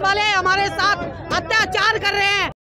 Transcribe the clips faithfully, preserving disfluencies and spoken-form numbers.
वाले हमारे साथ अत्याचार कर रहे हैं।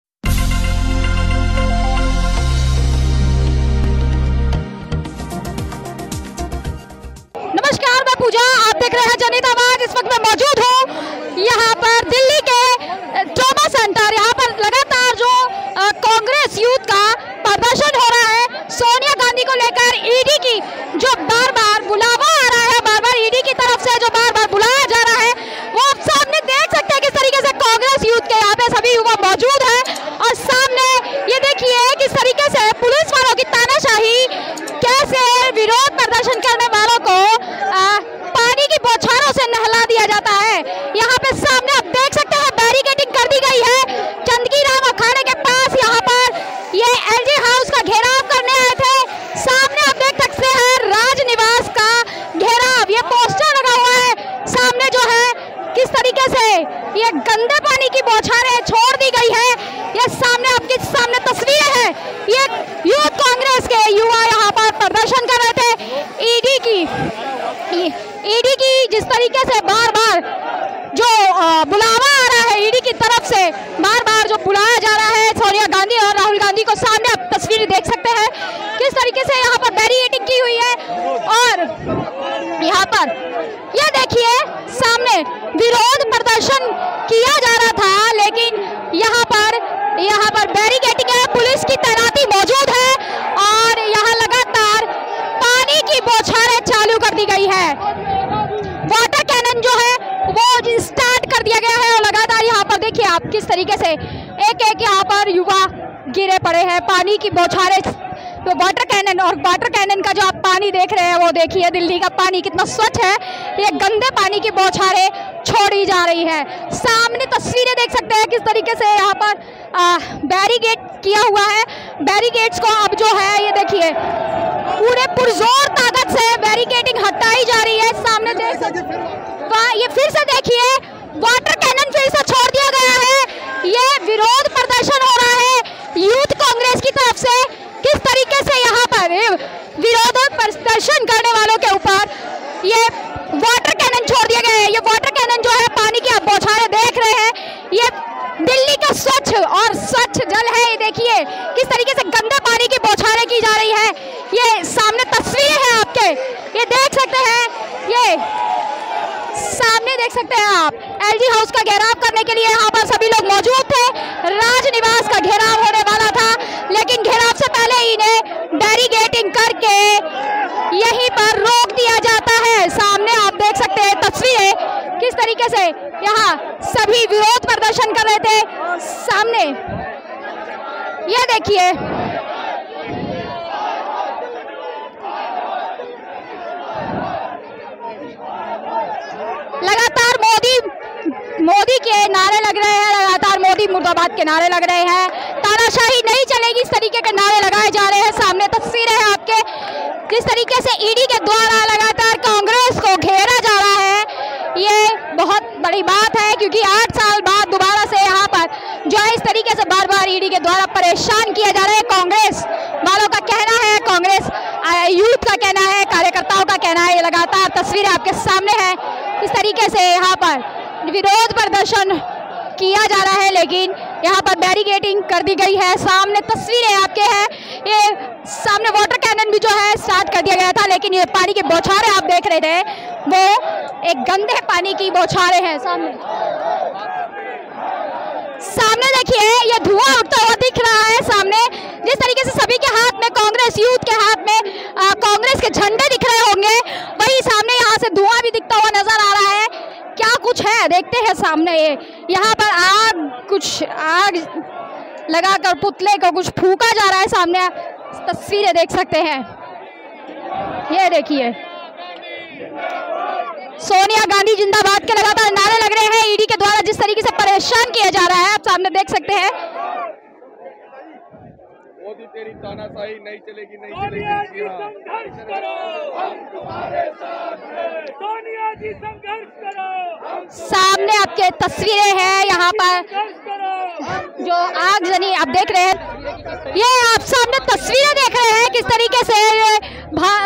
नमस्कार, मैं पूजा, आप देख रहे हैं जनहित आवाज। इस वक्त मैं मौजूद हूँ यहाँ पर दिल्ली के ट्रॉमा सेंटर। यहाँ पर लगातार जो कांग्रेस यूथ का प्रदर्शन हो रहा है सोनिया गांधी को लेकर, ईडी की जो बार बार बुलावा आ रहा है, बार बार ईडी की तरफ से जो बार बार बुलाया जा रहा है, वो आप सामने देख सकते हैं किस तरीके से कांग्रेस यूथ के यहाँ पे सभी युवा मौजूद है। और सामने ये देखिए किस तरीके से पुलिस वालों की तानाशाही, कैसे विरोध प्रदर्शन करने वालों को आ, पानी की बौछारों से नहला दिया जाता है। यहाँ पे सामने आप देख सकते हैं बैरिकेडिंग कर दी गई है। चंदगी राम अखाड़े के पास यहाँ पर ये एलजी हाउस का घेराव करने आए थे। सामने आप देख सकते हैं राज निवास का घेराव, ये पोस्टर लगा हुआ है। सामने जो है किस तरीके से ये गंदे पानी की बौछारें छोड़ दी गई है। ये सामने आपके सामने तस्वीरें हैं। ये यूथ कांग्रेस के युवा यहाँ पर प्रदर्शन कर रहे थे। ईडी की ईडी की जिस तरीके से बार बार जो बुलावा आ रहा है ईडी की तरफ से, बार बार जो बुलाया जा रहा है सोनिया गांधी और राहुल गांधी को, सामने आप तस्वीरें देख सकते हैं किस तरीके से यहाँ पर बैरिकेडिंग की हुई है। और यहाँ पर यह देखिए सामने विरोध प्रदर्शन किया जा रहा था, लेकिन यहाँ पर यहाँ पर बैरिकेडिंग है, पुलिस की तैनाती मौजूद है और यहाँ लगातार पानी की बौछारें चालू कर दी गई है। वाटर कैनन जो है वो स्टार्ट कर दिया गया है और लगातार यहाँ पर देखिए आप किस तरीके से एक एक यहाँ पर युवा गिरे पड़े हैं। पानी की बौछारें, तो वाटर कैनन और वाटर कैनन का जो आप पानी देख रहे हैं वो देखिए दिल्ली का पानी कितना स्वच्छ है। ये गंदे पानी की बौछारें छोड़ी जा रही है। सामने तस्वीरें देख सकते हैं किस तरीके से यहाँ पर बैरिकेड किया हुआ है। बैरिकेड्स को अब जो है ये देखिए पूरे पुरजोर ताकत से बैरिकेडिंग हटाई जा रही है। सामने देख सकते ये फिर से देखिए वाटर कैनन फिर से छोड़ दिया गया है। ये विरोध प्रदर्शन हो रहा है यूथ कांग्रेस की तरफ से। किस तरीके से यहाँ पर विरोध प्रदर्शन करने वालों के ऊपर ये वाटर कैनन छोड़ दिया गया है। ये वाटर कैनन जो है पानी की आप बौछारें देख रहे हैं, ये दिल्ली का स्वच्छ और स्वच्छ जल है। ये देखिए किस तरीके से गंदे पानी की बौछारें की जा रही है। ये सामने तस्वीरें हैं आपके, ये देख सकते हैं, ये सामने देख सकते हैं आप एलजी हाउस का घेराव करने के लिए यहाँ पर सभी लोग मौजूद थे। राज निवास का घेराव होने वाला था, लेकिन घेराव से पहले ही इन्हें बैरिकेडिंग करके यहीं पर रोक दिया जाता है। सामने आप देख सकते हैं तस्वीरें किस तरीके से यहाँ सभी विरोध प्रदर्शन कर रहे थे। सामने ये देखिए लगातार मोदी मोदी के नारे लग रहे हैं, लगातार मोदी मुर्दाबाद के नारे लग रहे हैं। तानाशाही नहीं चलेगी, इस तरीके के नारे लगाए जा रहे हैं। सामने तस्वीरें हैं आपके किस तरीके से ईडी के द्वारा लगातार कांग्रेस को घेरा जा रहा है। ये बहुत बड़ी बात है क्योंकि आठ साल बाद दोबारा से यहाँ पर जो है इस तरीके से बार बार ईडी के द्वारा परेशान किया जा रहा है। कांग्रेस वालों का कहना है, कांग्रेस यूथ का कहना है, कार्यकर्ताओं का कहना है। ये लगातार तस्वीरें आपके सामने है इस तरीके से यहाँ पर विरोध प्रदर्शन किया जा रहा है, लेकिन यहाँ पर बैरिकेडिंग कर दी गई है। सामने तस्वीरें आपके हैं, ये सामने वाटर कैनन भी जो है स्टार्ट कर दिया गया था, लेकिन ये पानी की बौछारें आप देख रहे थे वो एक गंदे पानी की बौछारें हैं। सामने सामने देखिए ये धुआं उठता हुआ दिख रहा है। सामने जिस तरीके से सभी के हाथ में, कांग्रेस यूथ के हाथ में आ, कांग्रेस के झंडे दिख रहे होंगे, वही सामने यहाँ से धुआं भी दिखता हुआ नजर आ रहा है। क्या कुछ है देखते हैं सामने। ये यहाँ पर आग, कुछ आग लगाकर पुतले को कुछ फूका जा रहा है। सामने तस्वीरें देख सकते हैं, ये देखिए सोनिया गांधी जिंदाबाद के लगातार नारे लग रहे हैं। ईडी के द्वारा जिस तरीके से परेशान किया जा रहा है आप सामने देख सकते हैं। मोदी तेरी तानाशाही नहीं चलेगी, नहीं चलेगी। संघर्ष करो, हम तुम्हारे साथ हैं। सोनिया जी संघर्ष करो। सामने आपके तस्वीरें हैं यहाँ पर जो आगजनी आप देख रहे हैं, ये आप सामने तस्वीरें देख रहे हैं किस तरीके से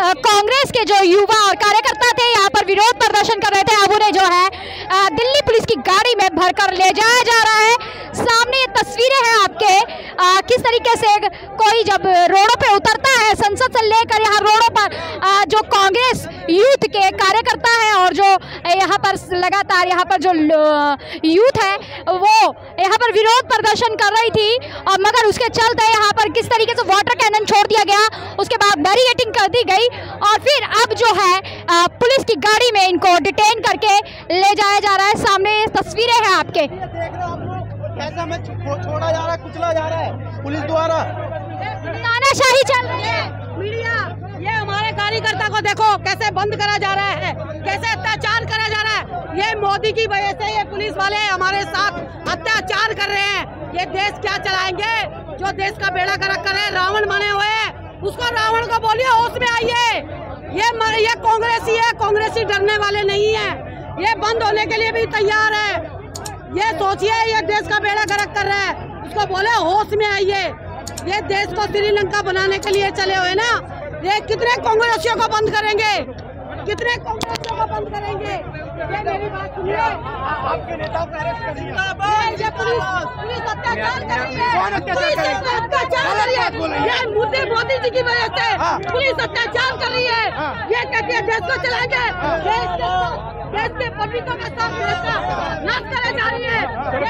कांग्रेस के जो युवा और कार्यकर्ता थे यहाँ पर विरोध प्रदर्शन कर रहे थे। अब उन्हें जो है दिल्ली पुलिस की की गाड़ी में भरकर ले जाया जा रहा है। सामने ये तस्वीरें हैं आपके, आ, किस तरीके से कोई जब रोडों पे उतरता है, संसद से लेकर यहाँ रोडों पर आ, जो कांग्रेस यूथ के कार्यकर्ता हैं और जो यहाँ पर लगातार यहाँ पर जो यूथ है वो यहाँ पर विरोध प्रदर्शन कर रही थी, और मगर उसके चलते यहाँ पर किस तरीके से वाटर कैनन छोड़ दिया गया, उसके बाद बैरिकेडिंग कर दी गई और फिर अब जो है आ, पुलिस की गाड़ी में इनको डिटेन करके ले जाया जा रहा है। सामने तस्वीरें हैं आपके, कैसा में छोड़ा जा रहा है, कुचला जा रहा है पुलिस द्वारा, तानाशाही चल रही है। मीडिया ये हमारे कार्यकर्ता को देखो कैसे बंद करा जा रहा है, कैसे अत्याचार करा जा रहा है। ये मोदी की वजह से ये पुलिस वाले हमारे साथ अत्याचार कर रहे हैं। ये देश क्या चलाएंगे? जो देश का बेड़ा गर्क कर रहे हैं, रावण बने हुए हैं, उसको रावण को बोलिए होश में आइए। ये ये कांग्रेसी है, कांग्रेसी डरने वाले नहीं है, ये बंद होने के लिए भी तैयार है। ये सोचिए ये देश का बेड़ा गर्क कर रहा है, उसको बोले होश में आइए। ये देश को श्रीलंका बनाने के लिए चले हुए ना, ये कितने कांग्रेसियों को बंद करेंगे, कितने कांग्रेसियों को बंद करेंगे? ये मेरी बात सुनिए, आपके नेताओं को अरेस्ट कर दिया। ये पुलिस पुलिस अत्याचार कर रही है, पुलिस अत्याचार कर रही है। ये मुद्दे मोदी जी की वजह से पुलिस अत्याचार कर रही है। ये कहती है देश को चलाएंगे, देश के देश के पब्लिकों के साथ देश का नाश करे जा रही है।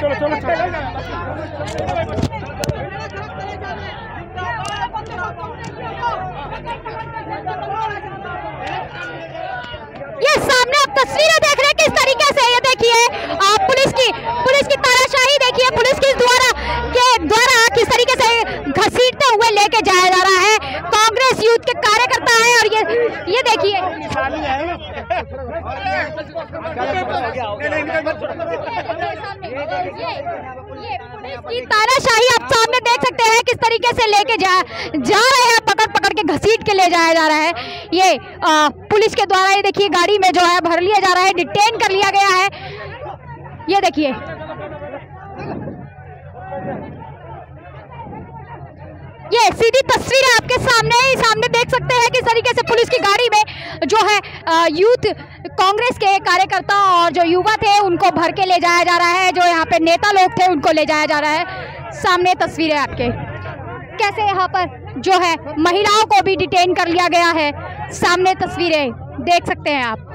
ये सामने आप तस्वीरें देख रहे हैं किस तरीके से, ये देखिए आप पुलिस की पुलिस की तानाशाही देखिए, पुलिस की द्वारा के द्वारा किस तरीके से घसीटते हुए लेके जाया जा रहा है। कांग्रेस यूथ के कार्यकर्ता है और ये ये देखिए ये पुलिस की तानाशाही आप सामने देख सकते हैं किस तरीके से लेके जा जा रहे हैं, पकड़ पकड़ के घसीट के ले जाया जा रहा है। ये आ, पुलिस के द्वारा ये देखिए गाड़ी में जो है भर लिया जा रहा है, डिटेन कर लिया गया है। ये देखिए ये सीधी तस्वीर है आपके सामने ही, सामने देख सकते हैं किस तरीके से पुलिस की गाड़ी में जो है आ, यूथ कांग्रेस के कार्यकर्ता और जो युवा थे उनको भर के ले जाया जा रहा है, जो यहाँ पे नेता लोग थे उनको ले जाया जा रहा है। सामने तस्वीर है आपके, कैसे यहाँ पर जो है महिलाओं को भी डिटेन कर लिया गया है। सामने तस्वीरें देख सकते हैं आप।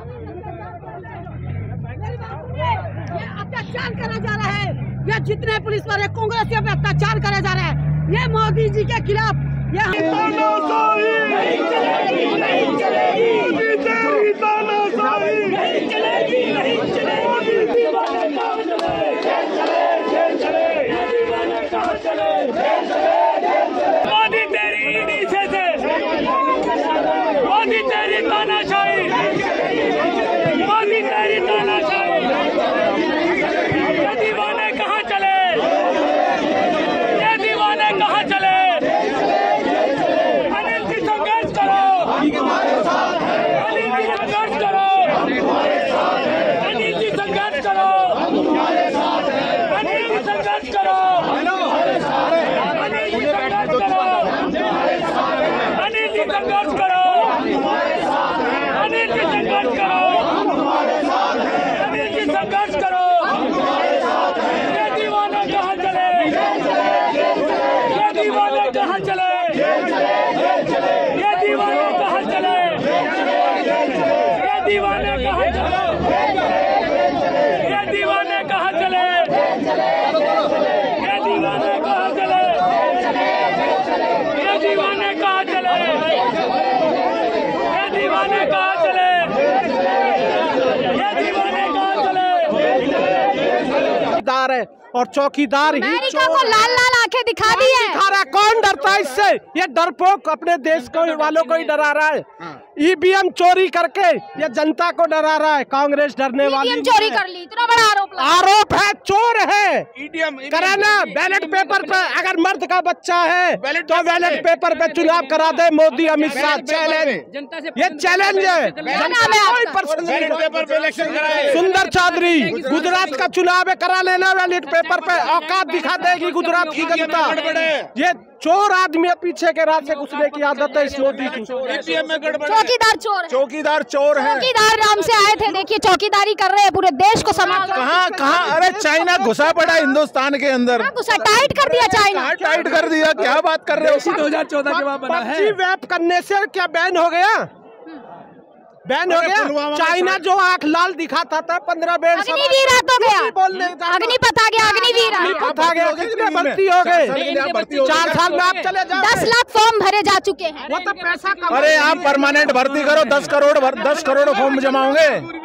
अत्याचार करा जा रहा है, ये जितने पुलिस वाले कांग्रेसियों पे अत्याचार करा जा रहा है, ये मोदी जी के खिलाफ ये तानाशाही नहीं चलेगी, नहीं चलेगी, मोदी तेरी तानाशाही नहीं चलेगी, नहीं चलेगी। मोदी दीवाने कहाँ चले, जेल चले, जेल चले, दीवाने कहाँ चले, जेल चले, जेल चले। मोदी तेरी ईडी से से, मोदी तेरी तानाशाही, मोदी तेरी तानाशाही, ये दीवाने कहाँ चले, ये दीवाने कहाँ चले। अनिल जी संघर्ष करो, अनिल जी संघर्ष करो, अनिल जी संघर्ष करो, अनिल जी संघर्ष करो, अनिल जी संघर्ष करो, अनिल जी संघर्ष करो, अनिल जी संघर्ष करो, अनिल जी संघर्ष करो। ये दीवाने कहाँ चले, ये दीवाने कहाँ चले, ये दीवाने कहाँ चले, ये दीवाने कहाँ चले, ये दीवाने कहाँ चले, ये दीवाने कहाँ चले, ये दीवाने कहाँ चले, ये दीवाने कहाँ चले, ये दीवाने कहाँ चले। चौकीदार है और चौकीदार ही अमेरिका को लाल लाल आंखें दिखा दी है। दिखा रहा, कौन डरता है इससे? ये डरपोक अपने देश को वालों को ही डरा रहा है। ईवीएम चोरी करके ये जनता को डरा रहा है। कांग्रेस डरने वाली ईवीएम चोरी कर ली, इतना बड़ा आरोप लगा। आरोप है, चोर है। कराना बैलेट पेपर पे, अगर मर्द का बच्चा है तो बैलेट पेपर पे चुनाव करा दे मोदी अमित शाह। चैलेंज, ये चैलेंज है। सुंदर चौधरी, गुजरात का चुनाव है, करा लेना बैलेट पेपर पे, औकात दिखा देगी गुजरात की जनता। ये चोर आदमी पीछे के रास्ते घुसने की आदत है इस मोदी की। चौकीदार चोर है। चौकीदार चोर है। चौकीदार नाम से आए थे देखिए चौकीदारी कर रहे हैं, पूरे देश को संभाल रहे हैं। कहाँ कहाँ अरे चाइना घुसा पड़ा हिंदुस्तान के अंदर, गुस्सा टाइट कर दिया चाइना, टाइट कर दिया। क्या बात कर रहे हो? दो हजार चौदह के बाद बना है। पबजी वैप करने से क्या बैन हो गया? बैन हो गया। चाइना जो आंख लाल दिखाता था पंद्रह बेर अग्निवीर तो गया, अग्निपथ आ गया, अग्निवीर आ गया, कितने भर्ती हो गए? चार साल में आप चले जाओ। दस लाख फॉर्म भरे जा चुके हैं। वो तो पैसा कम। अरे आप परमानेंट भर्ती करो, दस करोड़ दस करोड़ फॉर्म जमा होंगे।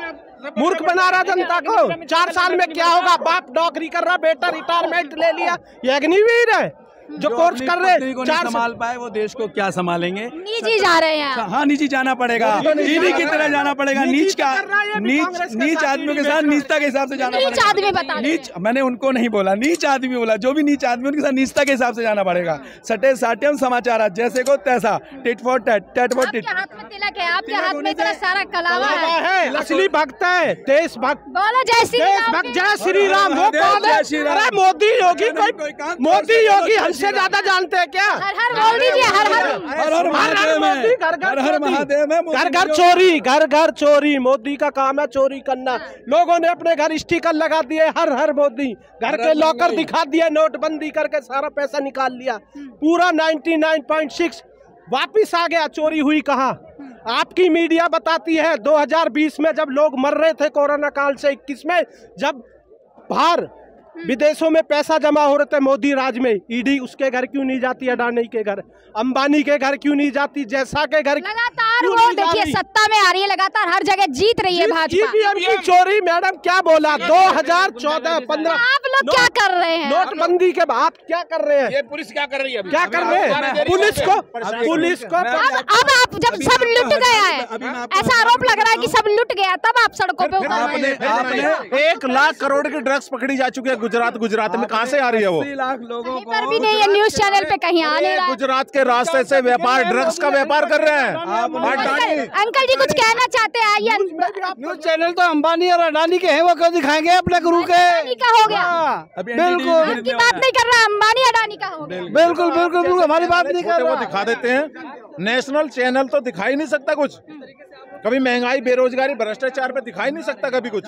मूर्ख बना रहा जनता को। चार साल में क्या होगा? बाप नौकरी कर रहा, बेटा रिटायरमेंट ले लिया, ये अग्निवीर है जो कोर्स कर रहे चार संभाल पाए, वो देश को क्या संभालेंगे? निजी जा रहे हैं। हाँ, निजी जाना पड़ेगा, ईडी की तरह जाना पड़ेगा। नीच का नीच नीच आदमियों के साथ नीचता के हिसाब से जाना नीच आदमी बता नीच मैंने उनको नहीं बोला, नीच आदमी बोला। जो भी नीच आदमी उनके साथ नीचता के हिसाब से जाना पड़ेगा। सटे साट्यम समाचार, जैसे को तैसा, tit for tat, tat for tit. आपके हाथ में तिलक है, आपके हाथ में इतना सारा कलावा है। असली भक्त है, देश भक्त। बोलो जय श्री राम। जय श्री राम। वो कौन है? अरे मोदी योगी, कोई मोदी योगी हमसे ज्यादा जानते हैं क्या? हर हर बोल दीजिए, हर हर हर हर महादेव में, हर हर महादेव में। घर घर चोरी, घर घर चोरी। मोदी का काम है चोरी करना। लोगों ने अपने घर स्टिकर लगा दिए, हर हर मोदी। घर के लॉकर दिखा दिए, नोटबंदी करके सारा पैसा निकाल लिया, पूरा निन्यानवे पॉइंट छह वापिस आ गया। चोरी हुई कहाँ? आपकी मीडिया बताती है दो हज़ार बीस में जब लोग मर रहे थे कोरोना काल से, इक्कीस में जब बाहर विदेशों में पैसा जमा हो रहे थे मोदी राज में, ईडी उसके घर क्यों नहीं जाती? अडानी के घर, अंबानी के घर क्यों नहीं जाती? जैसा के घर लगातार वो देखिए सत्ता में आ रही है, लगातार हर जगह जीत रही है भाजपा। ईवीएम की चोरी मैडम क्या बोला? दो हज़ार चौदह पंद्रह आप लोग क्या कर रहे हैं? नोटबंदी के बाद क्या कर रहे हैं? ये पुलिस क्या कर रही है? क्या कर रहे हैं? पुलिस को पुलिस को अब अब आप जब सब लुट गया है, ऐसा आरोप लग रहा है कि सब लुट गया, तब आप सड़कों पे उतर रहे हैं। आपने एक लाख करोड़ की ड्रग्स पकड़ी जा चुकी है गुजरात गुजरात में। कहाँ से आ रही है वो? लाख लोगों कहीं पर भी नहीं है, न्यूज चैनल पे कहीं आ नहीं रहा है। गुजरात के रास्ते से व्यापार, ड्रग्स का व्यापार कर रहे हैं। अंकल, अंकल जी कुछ कहना चाहते हैं? आइए। न्यूज चैनल तो अंबानी और अडानी के हैं, वो क्यों दिखाएंगे अपने गुरु के? अडानी का हो गया, बिल्कुल आपकी बात नहीं कर रहा, अंबानी अडानी का हो गया। बिल्कुल बिल्कुल बिल्कुल हमारी बात नहीं कर वो रहा। दिखा देते हैं। नेशनल चैनल तो दिखा ही नहीं सकता कुछ, कभी महंगाई बेरोजगारी भ्रष्टाचार पे दिखाई नहीं सकता कभी कुछ।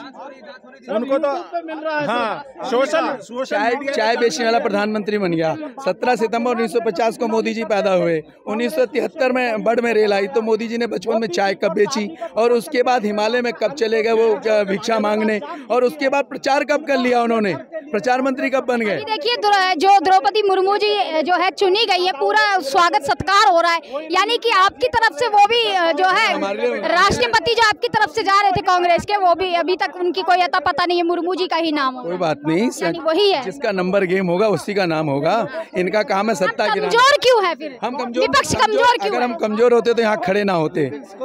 उनको तो हाँ सोशल चाय चाय बेचने वाला प्रधानमंत्री बन गया। सत्रह सितंबर उन्नीस सौ पचास को मोदी जी पैदा हुए। उन्नीस सौ तिहत्तर में बड़ में रेल आई, तो मोदी जी ने बचपन में चाय कब बेची, और उसके बाद हिमालय में कब चले गए वो भिक्षा मांगने, और उसके बाद प्रचार कब कर लिया उन्होंने, प्रचार मंत्री कब बन गए। देखिए जो द्रौपदी मुर्मू जी जो है चुनी गई है, पूरा स्वागत सत्कार हो रहा है, यानी कि आपकी तरफ से वो भी जो है राष्ट्रपति जो आपकी तरफ से जा रहे थे कांग्रेस के, वो भी अभी तक उनकी कोई अता पता नहीं है, मुर्मू जी का ही नाम होगा। कोई बात नहीं, यानी वही है, जिसका नंबर गेम होगा उसी का नाम होगा। इनका काम है सत्ता गिराना। कमजोर क्यों है फिर? हम कमजोर, विपक्ष कमजोर क्यों? अगर हम कमजोर होते तो यहाँ खड़े ना होते।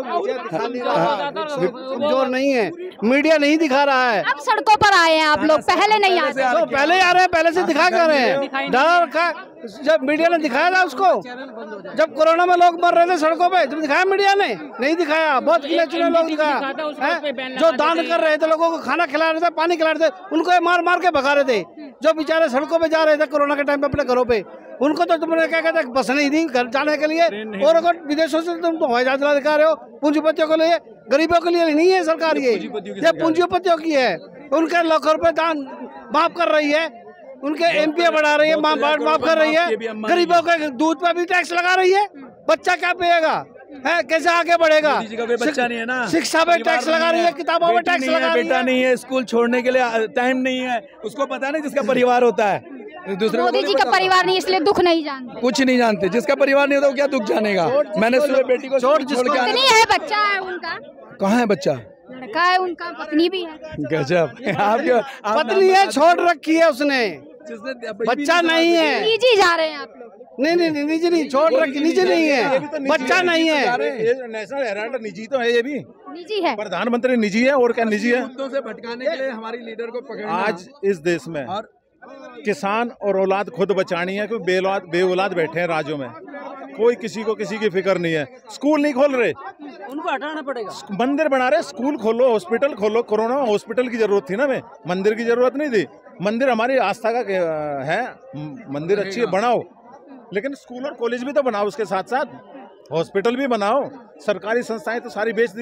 कमजोर नहीं है, मीडिया नहीं दिखा रहा है। अब सड़कों पर आए हैं आप लोग, पहले नहीं आए थे। तो पहले आ रहे हैं, पहले से दिखा कर रहे हैं। डर का जब मीडिया ने दिखाया था उसको, जब कोरोना में लोग मर रहे थे सड़कों पे, जब दिखाया मीडिया ने? नहीं दिखाया। बहुत गिने चुने लोग दिखाया है, जो दान कर रहे थे, लोगों को खाना खिला रहे थे, पानी खिला रहे थे, उनको मार मार के भगा रहे थे। जो बेचारे सड़कों पे जा रहे थे कोरोना के टाइम पे अपने घरों पे, उनको तो तुमने क्या कहते बस नहीं दी घर जाने के लिए। और अगर विदेशों से तुम तो हवाई जहाज दिखा रहे हो पूंजीपतियों के लिए, गरीबों के लिए नहीं है सरकार। ये ये पूंजीपतियों की है, उनके लाखों रुपए दान माफ कर रही है, उनके एमपी बढ़ा रही है, माफ कर रही है, गरीबों के दूध पे भी टैक्स लगा रही है। बच्चा क्या पिएगा है, कैसे आगे बढ़ेगा? बच्चा नहीं है ना, शिक्षा पे टैक्स लगा रही है, किताबों में टैक्स लगा रही है, बेटा नहीं है, स्कूल छोड़ने के लिए टाइम नहीं है, उसको पता नहीं जिसका परिवार होता है। दूसरे मोदी जी का परिवार नहीं, इसलिए दुख नहीं जानते, कुछ नहीं जानते। जिसका परिवार नहीं होता वो क्या दुख जानेगा। मैंने सुबह बेटी को छोड़ छोड़ के पत्नी है, बच्चा है उनका। कहाँ है बच्चा? लड़का है उनका, पत्नी भी है। गजब। आपके पत्नी है, छोड़ रखी है उसने, बच्चा नहीं है। निजी जा रहे हैं आप लोग? नहीं नहीं निजी नहीं, छोड़ रखी, निजी नहीं है, बच्चा नहीं है। नेशनल हेराल्ड निजी तो है, ये भी निजी है। प्रधानमंत्री निजी है, और क्या निजी है। मुद्दों से भटकाने के लिए हमारी लीडर को पकड़ना। आज इस देश में किसान और औलाद खुद बचानी है, क्योंकि बेऔलाद बेऔलाद बैठे हैं राज्यों में, कोई किसी को किसी की फिक्र नहीं है। स्कूल नहीं खोल रहे, उनको हटाना पड़ेगा। मंदिर बना रहे, स्कूल खोलो, हॉस्पिटल खोलो। कोरोना में हॉस्पिटल की जरूरत थी ना, मैं मंदिर की जरूरत नहीं थी। मंदिर हमारी आस्था का है, मंदिर अच्छी है, बनाओ, लेकिन स्कूल और कॉलेज भी तो बनाओ, उसके साथ साथ हॉस्पिटल भी बनाओ। सरकारी संस्थाएं तो सारी बेच दी,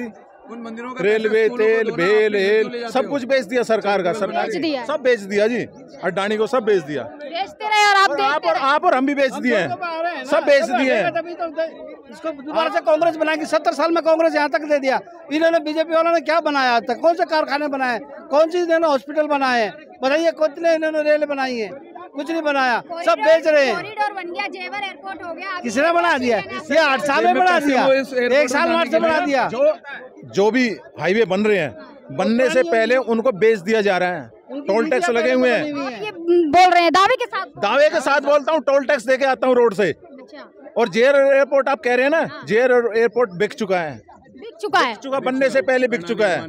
उन मंदिरों का रेलवे, पैसा स्कूलों तेल, को बेल, दोना, हेल ले जाते सब हो। कुछ बेच दिया सरकार का। बेच सरकार दिया। सब बेच दिया जी, अडानी को सब बेच दिया। बेचते रहे और आप और आप देखते और रहे। आप और हम भी बेच दिए हैं, सब बेच दिए हैं। तभी तो इसको दोबारा से कांग्रेस बनाएगी। सत्तर साल में कांग्रेस यहाँ तक दे दिया। इन्होंने बीजेपी वालों ने क्या बनाया आज तक? कौन से कारखाने बनाए, कौन सी इन्होंने हॉस्पिटल बनाए हैं? बताइए, कितने इन्होंने रेल बनाई है? कुछ नहीं बनाया, सब बेच रहे हैं। कॉरिडोर बन गया, जेवर एयरपोर्ट हो गया। किसने बना दिया? ये आठ साल में बना दिया, एक साल में आठ से बना दिया। जो जो भी हाईवे बन रहे हैं, बनने से पहले उनको बेच दिया जा रहा है। टोल टैक्स लगे हुए हैं। ये बोल रहे हैं दावे के साथ। दावे के साथ बोलता हूँ, टोल टैक्स देके आता हूँ रोड से। अच्छा, और जेर एयरपोर्ट आप कह रहे हैं ना, जेर एयरपोर्ट बिक चुका है, बिक चुका है। चुका बनने से पहले बिक चुका है।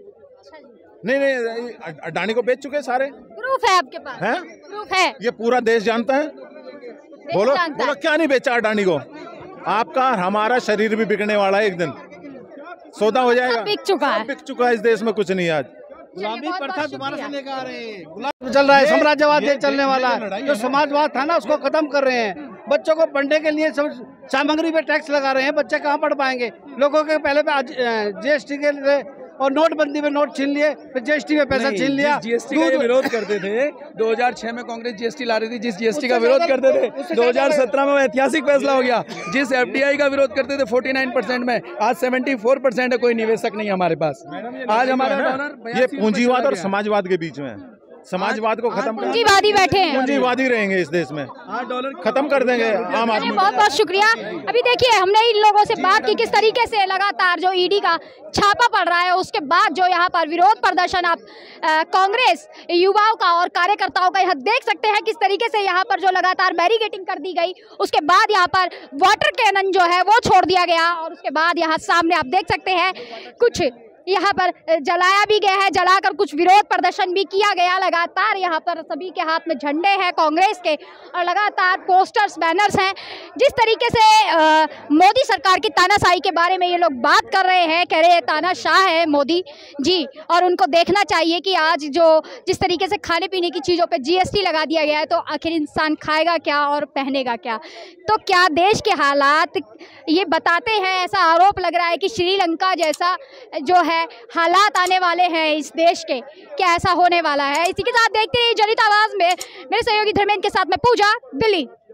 नहीं नहीं, अडानी को बेच चुके सारे। प्रूफ है आपके पास? हैं? प्रूफ है। ये पूरा देश जानता है। बोलो जानता बोलो, है। क्या नहीं बेचा अडानी को? आपका हमारा शरीर भी बिकने वाला है, एक दिन सौदा हो जाएगा। बिक चुका है। बिक चुका है इस देश में, कुछ नहीं आज। गुलामी बहुत प्रथा बहुत दोबारा से शुक्रिया। लेकर आ रहे हैं। गुलाम चल रहा है, साम्राज्यवाद ये चलने वाला है। जो समाजवाद था ना, उसको खत्म कर रहे हैं। बच्चों को पढ़ने के लिए सब सामग्री पे टैक्स लगा रहे हैं। बच्चे कहाँ पढ़ पाएंगे? लोगों के पहले पे जीएसटी के लिए और नोटबंदी में नोट छीन लिए, फिर जीएसटी में पैसा छीन लिया। जीएसटी का ये विरोध करते थे। दो हज़ार छह में कांग्रेस जीएसटी ला रही थी, जिस जीएसटी का विरोध करते थे दो हज़ार सत्रह में ऐतिहासिक फैसला हो गया। जिस एफडीआई का विरोध करते थे उनचास परसेंट में, आज चौहत्तर परसेंट है। कोई निवेशक नहीं हमारे पास। आज हमारा डॉलर ये पूंजीवाद और समाजवाद के बीच में है। समाजवाद को खत्म कर, पूंजीवादी बैठे हैं। पूंजीवादी रहेंगे इस देश में, डॉलर खत्म कर देंगे आम चलिए, आदमी। बहुत बहुत शुक्रिया। अभी देखिए, हमने इन लोगों से बात की किस तरीके से लगातार जो ईडी का छापा पड़ रहा है, उसके बाद जो यहाँ पर विरोध प्रदर्शन आप अ, कांग्रेस युवाओं का और कार्यकर्ताओं का यहाँ देख सकते हैं किस तरीके से यहाँ पर जो लगातार बैरिकेडिंग कर दी गई। उसके बाद यहाँ पर वाटर कैनन जो है वो छोड़ दिया गया और उसके बाद यहाँ सामने आप देख सकते हैं कुछ यहाँ पर जलाया भी गया है, जलाकर कुछ विरोध प्रदर्शन भी किया गया। लगातार यहाँ पर सभी के हाथ में झंडे हैं कांग्रेस के और लगातार पोस्टर्स, बैनर्स हैं। जिस तरीके से आ, मोदी सरकार की तानाशाही के बारे में ये लोग बात कर रहे हैं, कह रहे हैं तानाशाह है मोदी जी, और उनको देखना चाहिए कि आज जो जिस तरीके से खाने पीने की चीज़ों पर जीएसटी लगा दिया गया है, तो आखिर इंसान खाएगा क्या और पहनेगा क्या? तो क्या देश के हालात ये बताते हैं? ऐसा आरोप लग रहा है कि श्रीलंका जैसा जो है हालात आने वाले हैं इस देश के। क्या ऐसा होने वाला है? इसी के साथ देखते रहिए जनता आवाज में मेरे सहयोगी धर्मेंद्र के साथ में पूजा, दिल्ली।